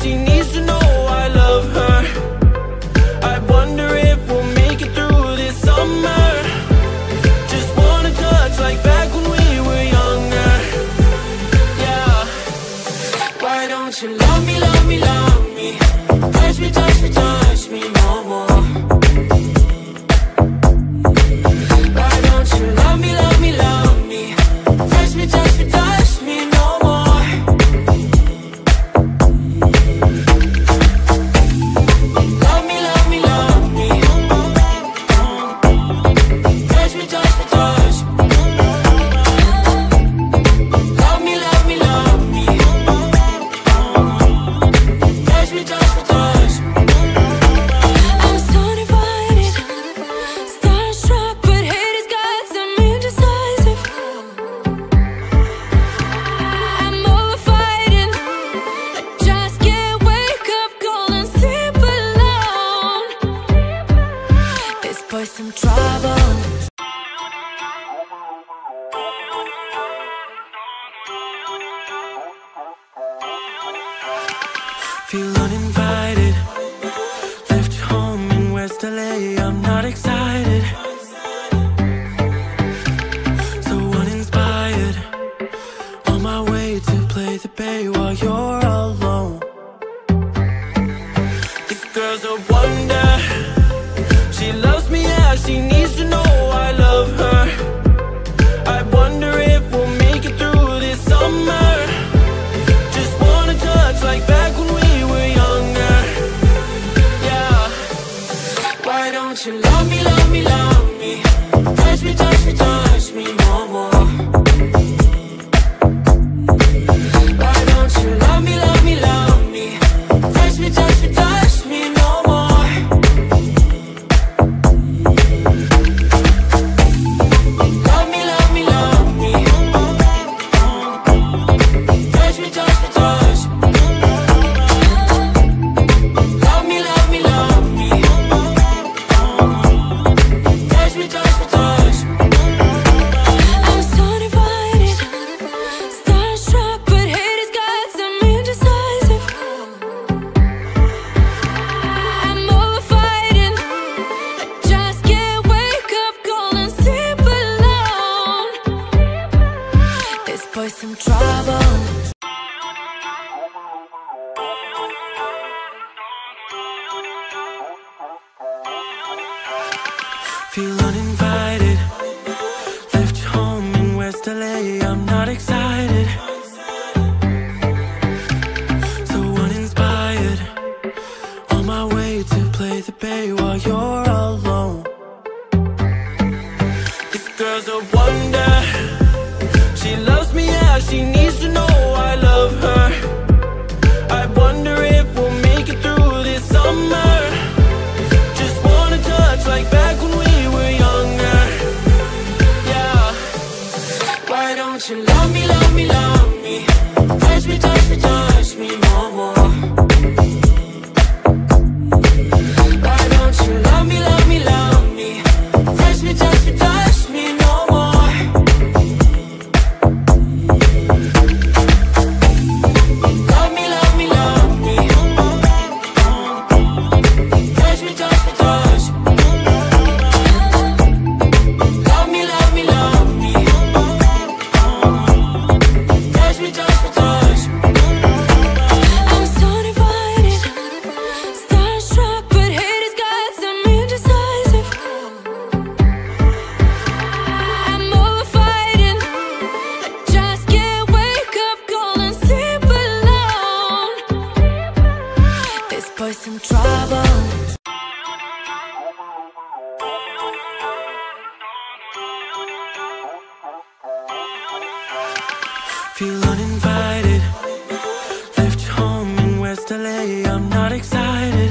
she needs to know I love her. I wonder if we'll make it through this summer. Just wanna touch like back when we were younger. Yeah. Why don't you love me, love me, love me? Touch me, touch me, touch me no more. Why don't you love me, love me, love me? Touch me, touch me, touch me no more. Love me, love me, love me. Touch me, touch me, touch me. Love me, love me, love me. Touch me, touch me, touch me. I'm so divided, starstruck, but hate has got some indecisive. I'm over fighting, I just can't wake up cold and sleep alone. This boy's some trouble. Feel uninvited. Left home in West LA, I'm not excited. So uninspired. On my way to play the bay while you're alone. This girl's a wonder. She loves me, yeah, she needs to know I love her. I wonder if we'll make it through this summer. Just wanna touch like back when we were younger. Yeah. Why don't you love me, love me, love me? Touch me, touch me, touch me no more. Why don't you love me, love me, love me? Touch me, touch me, touch me no more. Love me, love me, love me. Touch me, touch me, touch me. Love me, love me, love me. Touch me, touch me, touch me. I'm so divided, starstruck, but hate has got some indecisive. I'm over fighting, I just can't wake up cold and sleep alone. This boy's some trouble. Feel uninvited. Left home in West LA, I'm not excited. So uninspired. On my way to play the bay while you're alone. This girl's a wonder. She loves me, yeah, she needs to know I love her. I wonder if we'll make it through this summer. Just wanna touch like back when we were younger. Yeah. Why don't you love me, love me, love me? Touch me, touch me, touch me no more. Why don't you love me, love me, love me? Touch me, touch me, touch me no more. Love me, love me, love me. Touch me, touch me, touch me. Love me, love me, love me. Touch me, touch me, touch me. I'm so divided, starstruck, but hate has got some indecisive. I'm over fighting, I just can't wake up cold and sleep alone. This boy's some trouble. Feel uninvited. Left home in West LA, I'm not excited.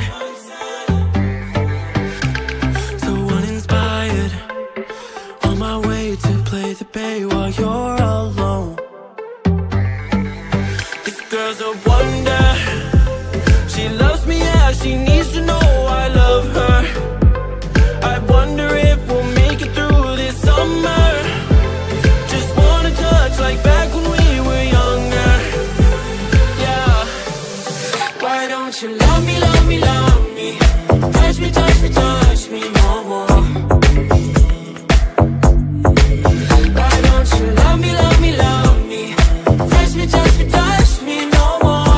So uninspired. On my way to play the bay while you're alone. This girl's a wonder. She loves me, yeah, she needs to know I love her. I wonder if we'll make it through this summer. Just wanna touch like back when we were younger. Yeah. Why Why don't you love me, love me, love me? Touch me, touch me, touch me no more. Why don't you love me, love me, love me? Touch me, touch me, touch me no more.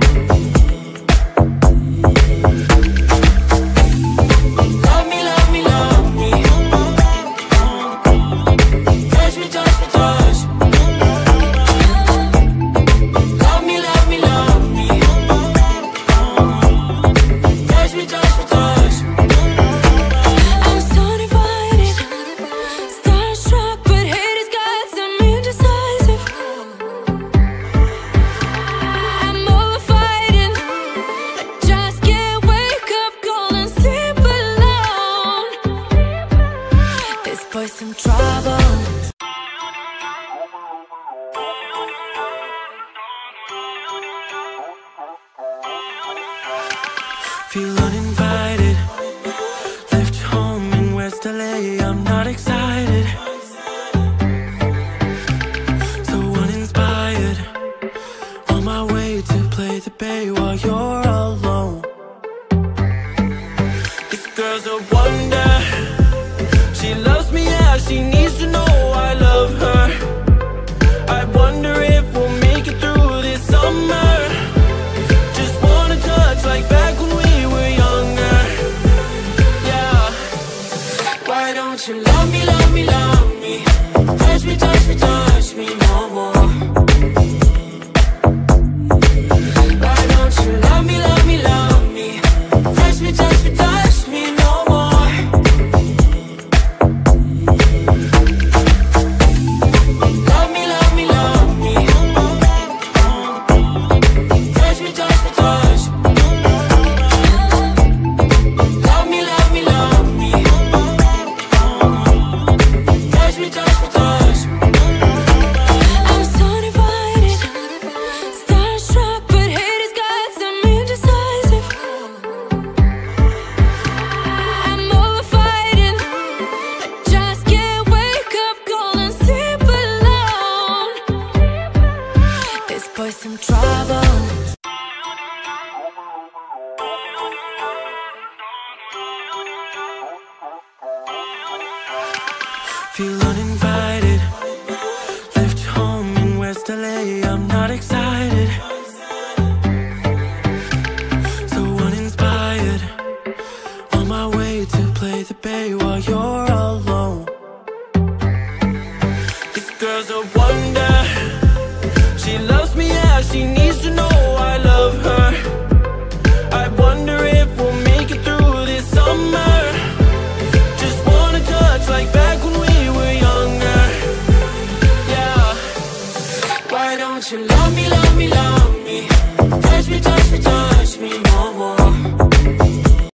Love me, love me, love me. Touch me, touch me, touch me. Love me, love me, love me. Touch me, touch me, touch me. I'm so divided, starstruck, but hate has got some indecisive. I'm over fighting, I just can't wake up cold and sleep alone. This boy's some trouble. Feel uninvited. Left home in West LA, I'm not excited. So uninspired. On my way to play the bay while you're alone. This girl's a wonder. She loves me, yeah, she needs to know I love her. I wonder if we'll make it through this summer. Just wanna touch like back when we were younger. Yeah. Why don't you love me, love me, love me? Touch me, touch me, touch me no more. Why don't you love me, love me, love me? Touch me, touch me, touch me no more. Love me, love me, love me. Touch me, touch me, touch me. Love me, love me, love me. Touch me, touch me, touch me. I'm so divided, starstruck, but hate has got some indecisive. I'm over fighting, I just can't wake up cold and sleep alone. This boy's some trouble. Feel uninvited. Left home in West LA, I'm not excited. So uninspired. On my way to play the bay while you're alone. This girl's a wonder. She loves me, yeah, she needs to know I love her. I wonder if we'll make it through this summer. Just wanna touch like back when we were younger. Yeah. Why don't you love